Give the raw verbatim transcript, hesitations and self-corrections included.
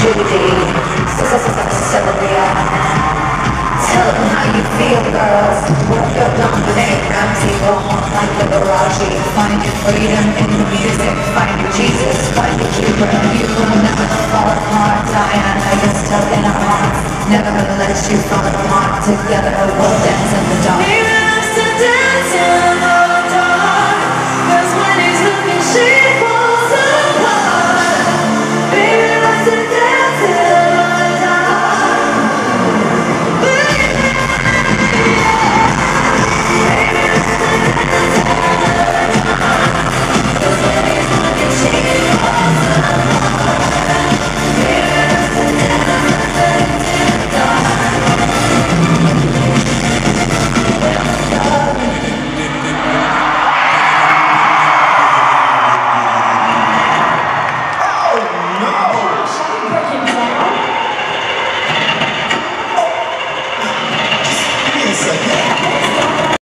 Sylvia. Tell them how you feel, girls. Work your dominate, empty, go home like the garage. Find your freedom in the music. Find your Jesus, find your keeper. You will never fall apart. Diana, you're stuck in our hearts. Never gonna let you fall apart. Together we'll dance in the dark. He loves to dance in the dark, 'cause when he's looking, she falls apart. Baby loves to dance in the dark. Baby, yeah. Baby loves to dance in the dark, 'cause when he's looking, she falls apart. Baby loves to dance in the dark. Give me a second.